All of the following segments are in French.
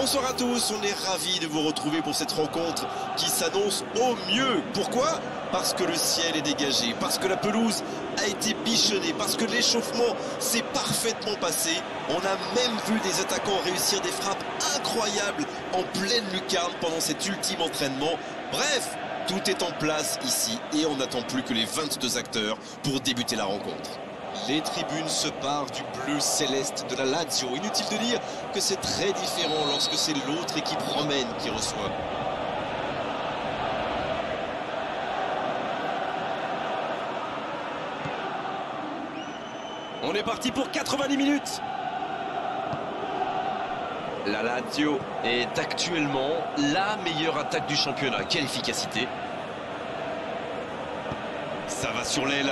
Bonsoir à tous, on est ravis de vous retrouver pour cette rencontre qui s'annonce au mieux. Pourquoi? Parce que le ciel est dégagé, parce que la pelouse a été bichonnée, parce que l'échauffement s'est parfaitement passé. On a même vu des attaquants réussir des frappes incroyables en pleine lucarne pendant cet ultime entraînement. Bref, tout est en place ici et on n'attend plus que les 22 acteurs pour débuter la rencontre. Les tribunes se parent du bleu céleste de la Lazio. Inutile de dire que c'est très différent lorsque c'est l'autre équipe romaine qui reçoit. On est parti pour 90 minutes. La Lazio est actuellement la meilleure attaque du championnat. Quelle efficacité! Ça va sur l'aile.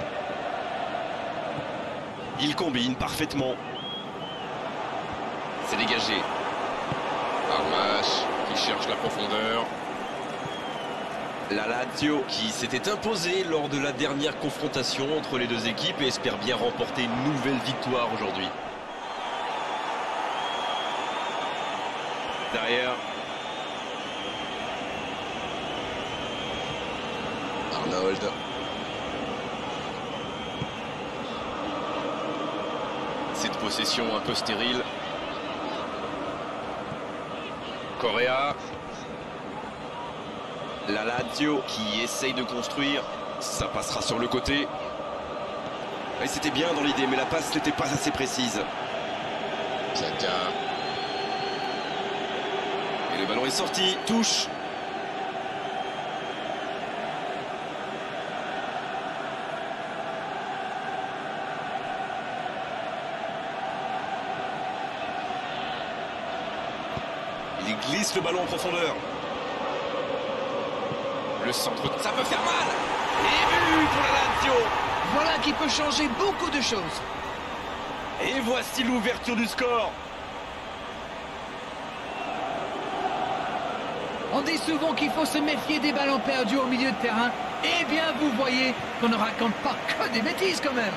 Il combine parfaitement. C'est dégagé. Armache qui cherche la profondeur. La Lazio qui s'était imposée lors de la dernière confrontation entre les deux équipes et espère bien remporter une nouvelle victoire aujourd'hui. Derrière. Arnold. Cette possession un peu stérile. Correa. La Lazio qui essaye de construire. Ça passera sur le côté. Et c'était bien dans l'idée, mais la passe n'était pas assez précise. Xhaka. Et le ballon est sorti. Touche. Il glisse le ballon en profondeur. Le centre. Ça peut faire mal. Et but pour la Lazio. Voilà qui peut changer beaucoup de choses. Et voici l'ouverture du score. On dit souvent qu'il faut se méfier des ballons perdus au milieu de terrain. Eh bien, vous voyez qu'on ne raconte pas que des bêtises quand même.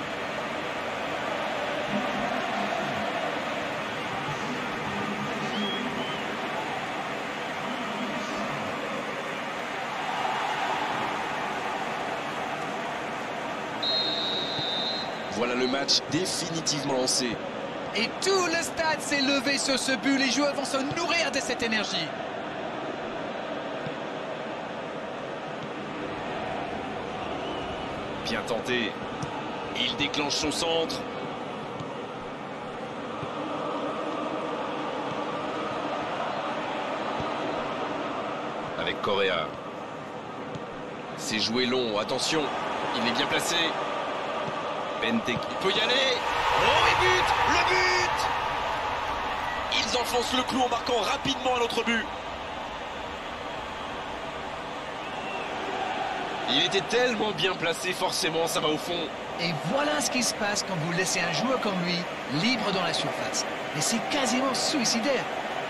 Voilà le match définitivement lancé. Et tout le stade s'est levé sur ce but. Les joueurs vont se nourrir de cette énergie. Bien tenté. Il déclenche son centre. Avec Correa. C'est joué long, attention. Il est bien placé. Benteke, il peut y aller. Oh, et but! Le but! Ils enfoncent le clou en marquant rapidement à l'autre but. Il était tellement bien placé, forcément, ça va au fond. Et voilà ce qui se passe quand vous laissez un joueur comme lui libre dans la surface. Et c'est quasiment suicidaire.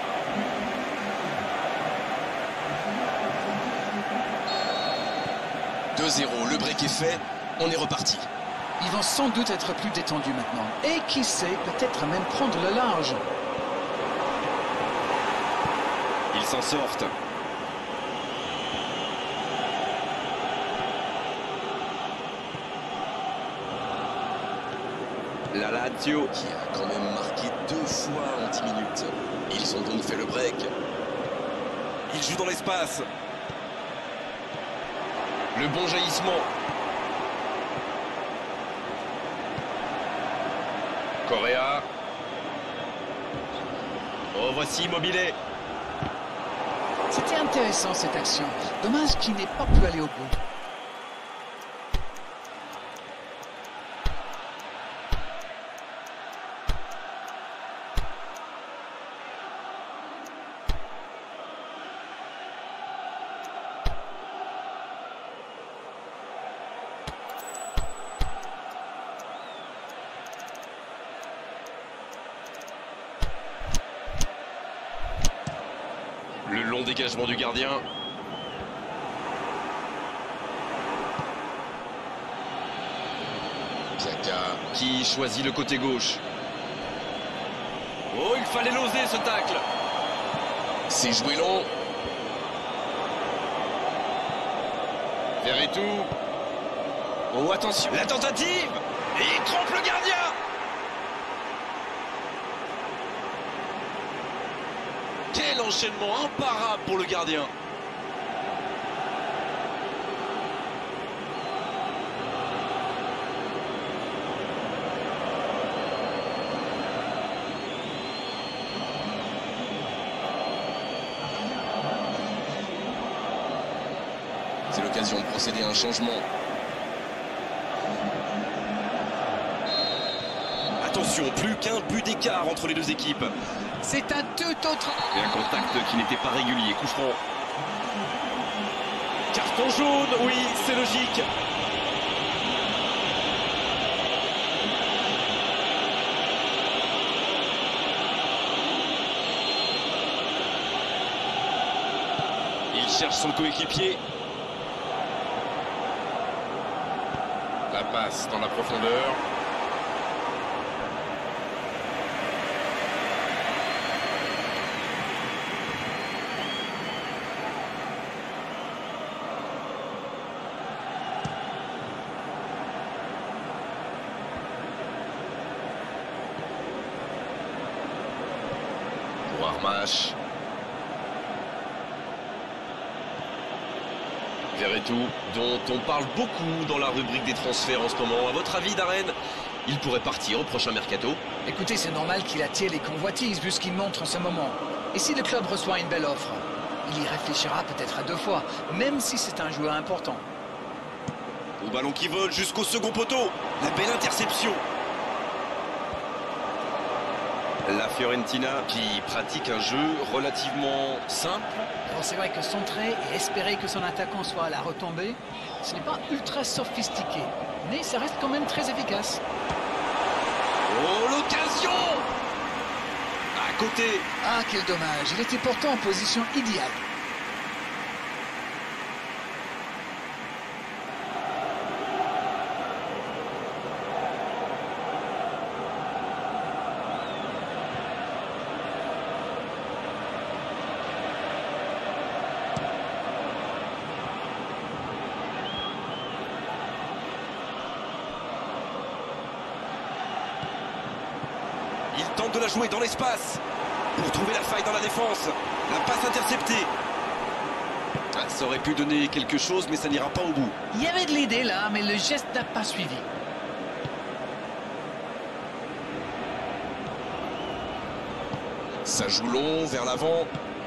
« 2-0, le break est fait, on est reparti. » Ils vont sans doute être plus détendus maintenant. Et qui sait, peut-être même prendre le large. Ils s'en sortent. La Lazio qui a quand même marqué 2 fois en 10 minutes. Ils ont donc fait le break. Ils jouent dans l'espace. Le bon jaillissement. Correa. Oh, voici Immobilier. C'était intéressant cette action. Dommage qu'il n'ait pas pu aller au bout. Le long dégagement du gardien. Xhaka. Qui choisit le côté gauche. Oh, il fallait l'oser ce tacle. C'est joué long. Verretou. Oh, attention. La tentative. Et il trompe le gardien. Quel enchaînement imparable pour le gardien. C'est l'occasion de procéder à un changement. Attention, plus qu'un but d'écart entre les deux équipes. C'est un tout autre... Et un contact qui n'était pas régulier, coup franc. Carton jaune, oui, c'est logique. Il cherche son coéquipier. La passe dans la profondeur. Pour Armache. Verretou, dont on parle beaucoup dans la rubrique des transferts en ce moment. À votre avis, Darren, il pourrait partir au prochain mercato? Écoutez, c'est normal qu'il attire les convoitises vu ce qu'il montre en ce moment. Et si le club reçoit une belle offre, il y réfléchira peut-être à 2 fois, même si c'est un joueur important. Au ballon qui vole jusqu'au second poteau. La belle interception. La Fiorentina qui pratique un jeu relativement simple. Alors c'est vrai que centrer et espérer que son attaquant soit à la retombée, ce n'est pas ultra sophistiqué, mais ça reste quand même très efficace. Oh, l'occasion! À côté. Ah, quel dommage, il était pourtant en position idéale. Il tente de la jouer dans l'espace pour trouver la faille dans la défense. La passe interceptée. Ah, ça aurait pu donner quelque chose, mais ça n'ira pas au bout. Il y avait de l'idée là, mais le geste n'a pas suivi. Ça joue long vers l'avant.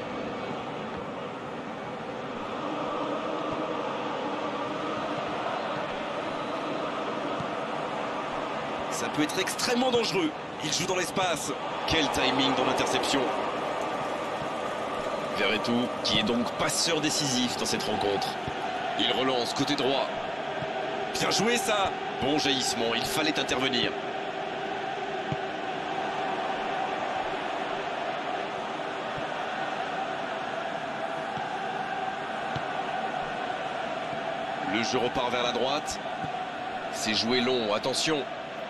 Ça peut être extrêmement dangereux. Il joue dans l'espace. Quel timing dans l'interception. Verretou, qui est donc passeur décisif dans cette rencontre. Il relance côté droit. Bien joué ça. Bon jaillissement, il fallait intervenir. Le jeu repart vers la droite. C'est joué long, attention.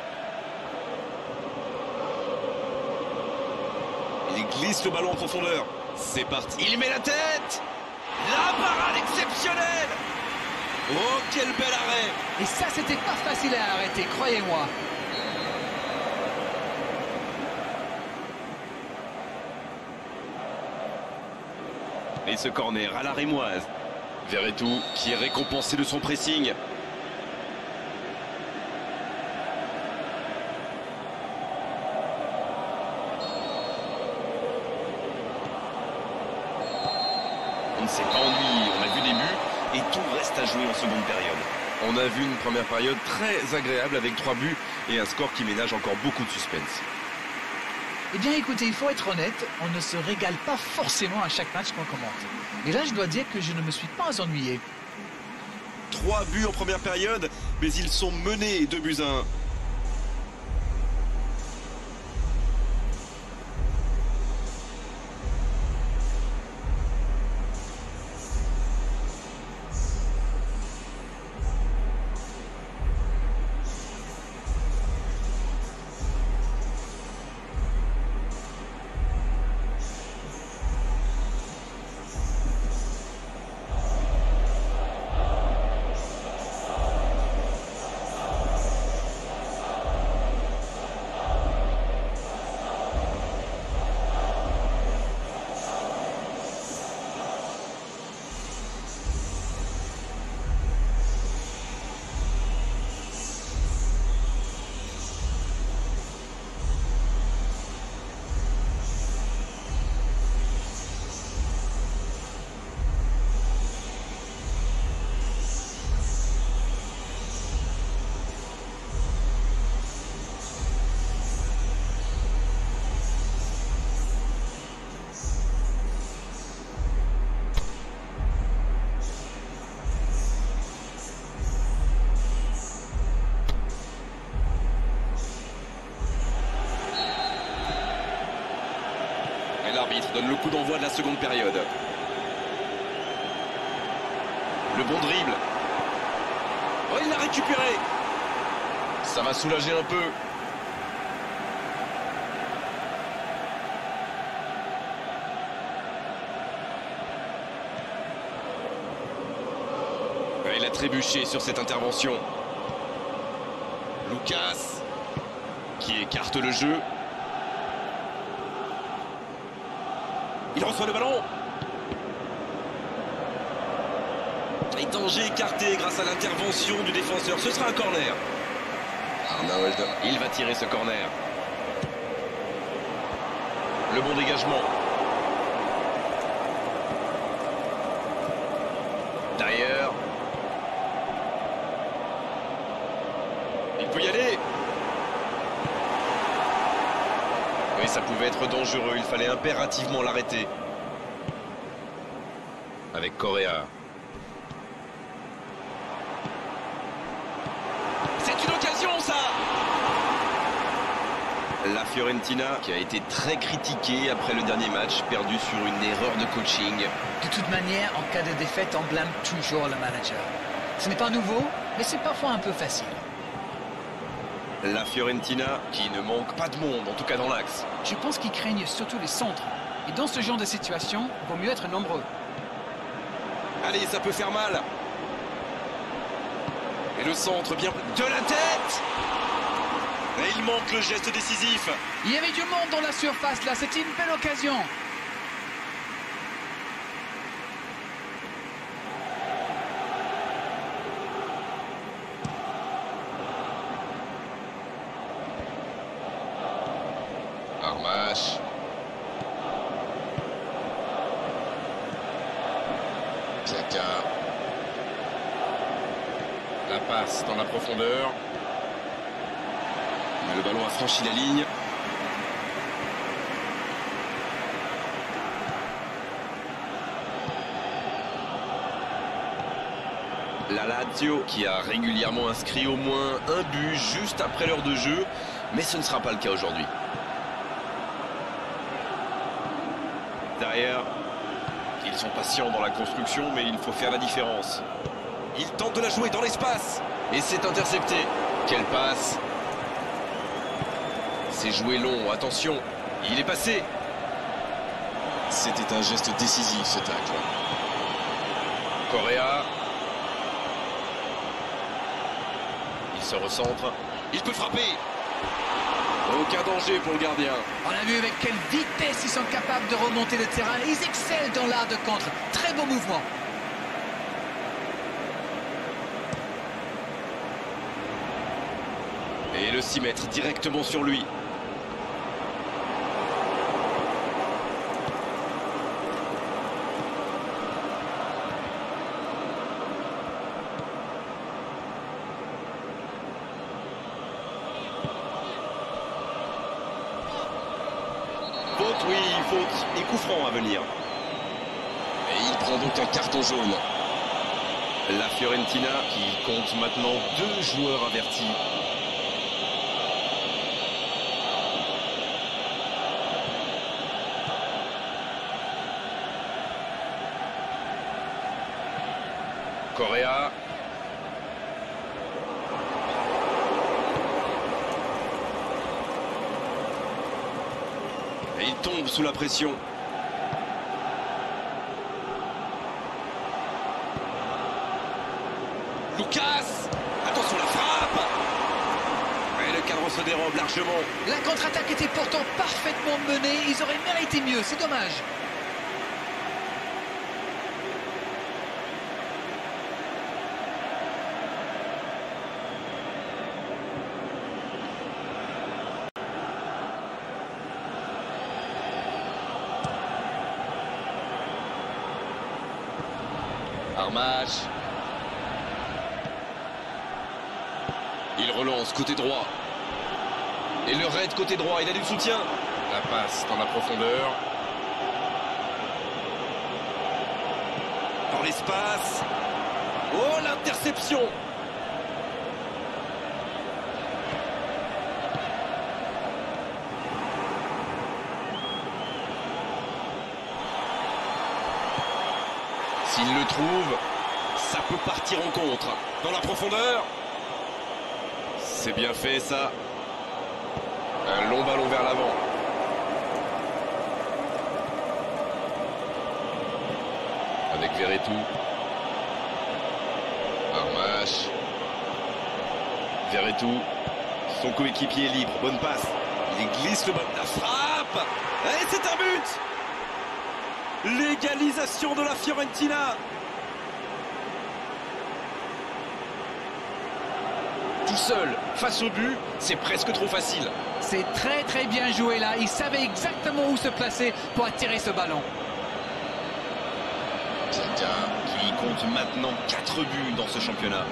Il glisse le ballon en profondeur. C'est parti. Il met la tête. La parade exceptionnelle. Oh, quel bel arrêt. Et ça, c'était pas facile à arrêter, croyez-moi. Et ce corner à la rémoise. Verretou qui est récompensé de son pressing. On ne s'est pas ennuyé, on a vu des buts et tout reste à jouer en seconde période. On a vu une première période très agréable avec 3 buts et un score qui ménage encore beaucoup de suspense. Eh bien, écoutez, il faut être honnête, on ne se régale pas forcément à chaque match qu'on commente. Mais là, je dois dire que je ne me suis pas ennuyé. 3 buts en première période, mais ils sont menés 2-1. L'arbitre donne le coup d'envoi de la seconde période. Le bon dribble. Oh, il l'a récupéré. Ça va soulager un peu. Il a trébuché sur cette intervention. Lucas qui écarte le jeu. Il reçoit le ballon. Et danger écarté grâce à l'intervention du défenseur. Ce sera un corner. Arnold, il va tirer ce corner. Le bon dégagement. D'ailleurs, il peut y aller. Oui, ça pouvait être dangereux. Il fallait impérativement l'arrêter. Avec Correa. C'est une occasion, ça! La Fiorentina qui a été très critiquée après le dernier match, perdu sur une erreur de coaching. De toute manière, en cas de défaite, on blâme toujours le manager. Ce n'est pas nouveau, mais c'est parfois un peu facile. La Fiorentina qui ne manque pas de monde, en tout cas dans l'axe. Je pense qu'ils craignent surtout les centres. Et dans ce genre de situation, il vaut mieux être nombreux. Allez, ça peut faire mal. Et le centre bien de la tête. Et il manque le geste décisif. Il y avait du monde dans la surface là, c'était une belle occasion. Armache. Xhaka. La passe dans la profondeur. Mais le ballon a franchi la ligne. La Lazio qui a régulièrement inscrit au moins un but juste après l'heure de jeu, mais ce ne sera pas le cas aujourd'hui. Derrière, ils sont patients dans la construction, mais il faut faire la différence. Il tente de la jouer dans l'espace. Et c'est intercepté. Quelle passe! C'est joué long, attention. Il est passé. C'était un geste décisif, ce tacle. Correa. Il se recentre. Il peut frapper. Aucun danger pour le gardien. On a vu avec quelle vitesse ils sont capables de remonter le terrain. Ils excellent dans l'art de contre. Très beau mouvement. Et le 6 mètres directement sur lui. Faute, oui, faute. Et coup franc à venir. Et il prend donc un carton jaune. La Fiorentina qui compte maintenant 2 joueurs avertis. Correa. Et il tombe sous la pression. Lucas. Attention la frappe. Et le cadre se dérobe largement. La contre-attaque était pourtant parfaitement menée. Ils auraient mérité mieux, c'est dommage. Armache. Il relance côté droit. Et le raid côté droit, il a du soutien. La passe dans la profondeur. Dans l'espace. Oh, l'interception. S'il le trouve, ça peut partir en contre. Dans la profondeur. C'est bien fait ça. Un long ballon vers l'avant. Avec Verretou. Armache. Verretou. Son coéquipier est libre. Bonne passe. Il glisse le ballon. La frappe. Et c'est un but. L'égalisation de la Fiorentina. Tout seul, face au but, c'est presque trop facile. C'est très bien joué là. Il savait exactement où se placer pour attirer ce ballon. Xhaka qui compte maintenant 4 buts dans ce championnat.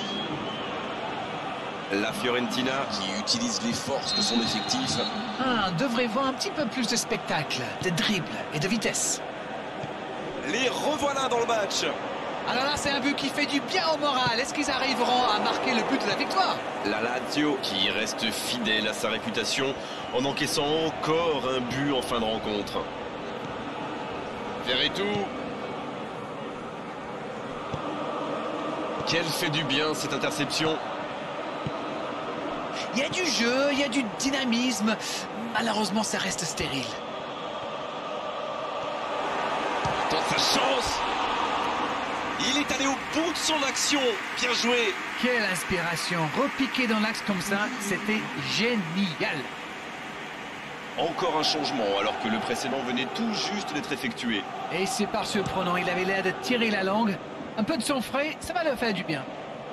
La Fiorentina qui utilise les forces de son effectif. On devrait voir un petit peu plus de spectacle, de dribble et de vitesse. Les revoilà dans le match. Alors là, c'est un but qui fait du bien au moral. Est-ce qu'ils arriveront à marquer le but de la victoire? La Lazio qui reste fidèle à sa réputation en encaissant encore un but en fin de rencontre. Verretou. Quelle fait du bien cette interception. Il y a du jeu, il y a du dynamisme. Malheureusement, ça reste stérile. Tente sa chance. Il est allé au bout de son action. Bien joué. Quelle inspiration. Repiquer dans l'axe comme ça, c'était génial. Encore un changement alors que le précédent venait tout juste d'être effectué. Et c'est pas surprenant, il avait l'air de tirer la langue. Un peu de sang frais, ça va le faire du bien.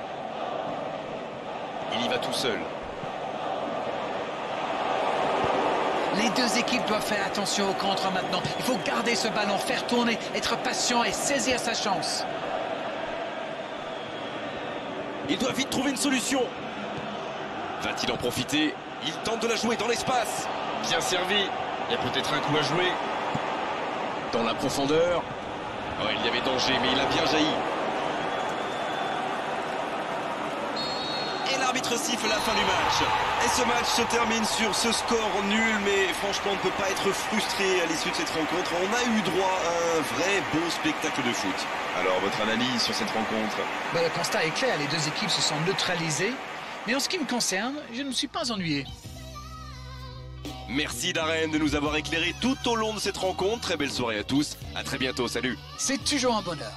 Il y va tout seul. Les deux équipes doivent faire attention au contre maintenant. Il faut garder ce ballon, faire tourner, être patient et saisir sa chance. Il doit vite trouver une solution. Va-t-il en profiter? Il tente de la jouer dans l'espace. Bien servi. Il y a peut-être un coup à jouer. Dans la profondeur. Oh, il y avait danger, mais il a bien jailli. Et l'arbitre siffle la fin du match. Et ce match se termine sur ce score nul, mais franchement, on ne peut pas être frustré à l'issue de cette rencontre. On a eu droit à un vrai beau spectacle de foot. Alors, votre analyse sur cette rencontre? Le constat est clair, les deux équipes se sont neutralisées. Mais en ce qui me concerne, je ne me suis pas ennuyé. Merci Darren de nous avoir éclairé tout au long de cette rencontre. Très belle soirée à tous. À très bientôt. Salut. C'est toujours un bonheur.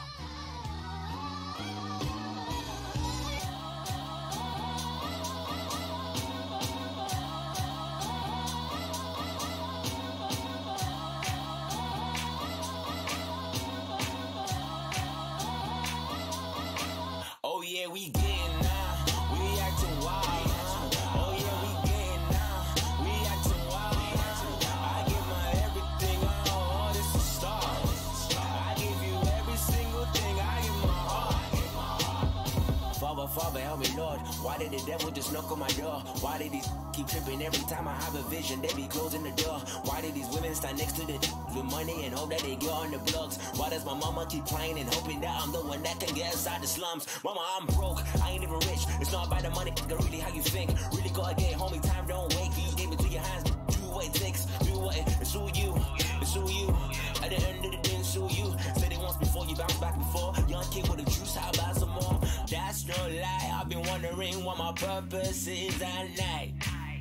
Oh yeah, we getting now. We acting wild. Oh yeah, we getting now. We acting wild. I give my everything. Oh, this is a start. I give you every single thing. I give my heart. Father, help me, Lord. Why did the devil just knock on my door? Why did he keep tripping every time I have a vision? They be closing the door. Why did these women stand next to the with money and hope that they get on the blogs? Why does my mama keep crying and hoping that I'm the one that can get inside the slums? Mama, I'm broke, I ain't even rich. It's not about the money, really how you think. Really gotta get homie, time don't wait. You gave it to your hands, do what it takes. Do what it's who you, it's who you. At the end of the day, it's who you. Said it once before, you bounce back before. Young kid with the juice, how about some more? That's no lie, I've been wondering what my purpose is at night.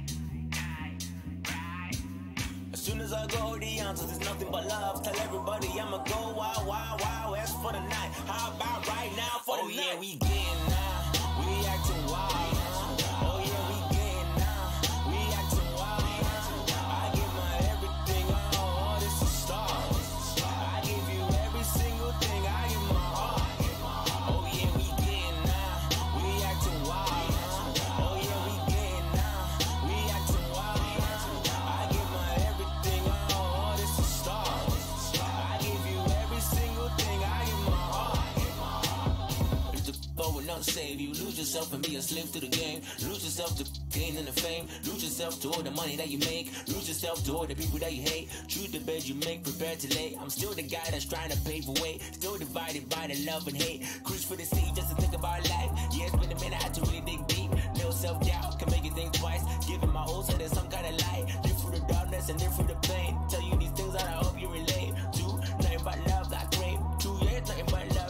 As soon as I go, the answers is nothing but love. Tell everybody I'ma go wild, wild, wild west for the night. How about right now for the night? Oh yeah, we getting now, we acting wild. Oh yeah, we getting now, we acting wild. I give my everything, oh, this is a start. I give you every single thing, I give my heart. Oh yeah, we getting now, we acting wild. Oh yeah, we getting now, we acting wild. I give my everything, oh, this is a start. I give you every single thing, I give my heart. If the will not save you, lose yourself and be a slave to the game. Lose yourself to gain and the fame. Lose yourself to all the money that you make. Lose yourself to all the people that you hate. Choose the bed you make, prepare to lay. I'm still the guy that's trying to pave a way. Still divided by the love and hate. Cruise for the sea just to think about life. Yeah, it's been a minute, I had to really dig deep. Little self-doubt can make you think twice. Giving my all so there's some kind of light. Live through the darkness and live through the pain. Tell you these things that I hope you relate to. Nothing but love that crave. True, yeah, nothing but love.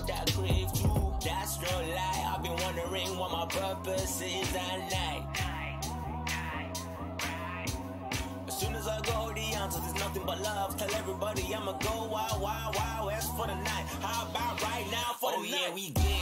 purposes at night. As soon as I go the answer, there's nothing but love. Tell everybody I'ma go wild, wild, wild west for the night. How about right now for the night? Yeah, we get